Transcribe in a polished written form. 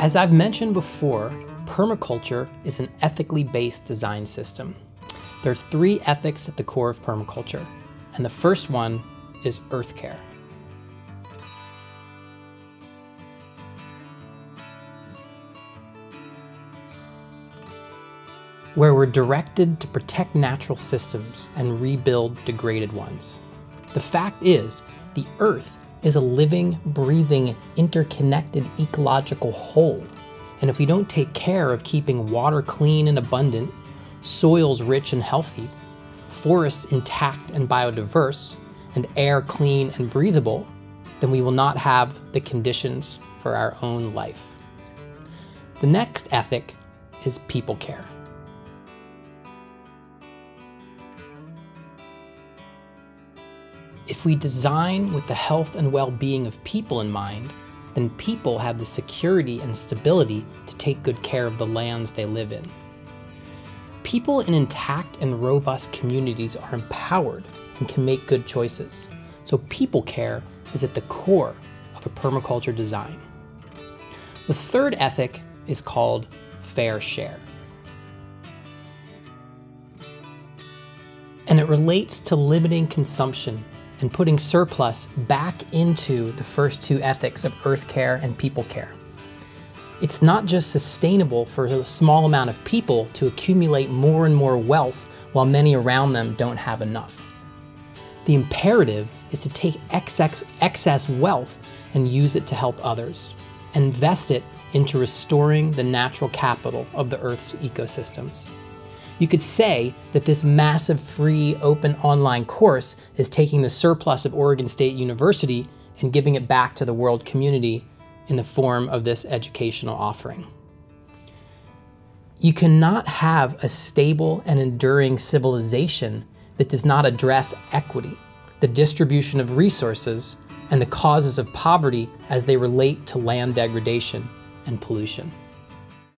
As I've mentioned before, permaculture is an ethically based design system. There are 3 ethics at the core of permaculture, and the first one is earth care. Where we're directed to protect natural systems and rebuild degraded ones. The fact is, the earth is a living, breathing, interconnected ecological whole. And if we don't take care of keeping water clean and abundant, soils rich and healthy, forests intact and biodiverse, and air clean and breathable, then we will not have the conditions for our own life. The next ethic is people care. If we design with the health and well-being of people in mind, then people have the security and stability to take good care of the lands they live in. People in intact and robust communities are empowered and can make good choices. So people care is at the core of a permaculture design. The third ethic is called fair share. And it relates to limiting consumption and putting surplus back into the first 2 ethics of earth care and people care. It's not just sustainable for a small amount of people to accumulate more and more wealth while many around them don't have enough. The imperative is to take excess wealth and use it to help others, and invest it into restoring the natural capital of the Earth's ecosystems. You could say that this massive free open online course is taking the surplus of Oregon State University and giving it back to the world community in the form of this educational offering. You cannot have a stable and enduring civilization that does not address equity, the distribution of resources, and the causes of poverty as they relate to land degradation and pollution.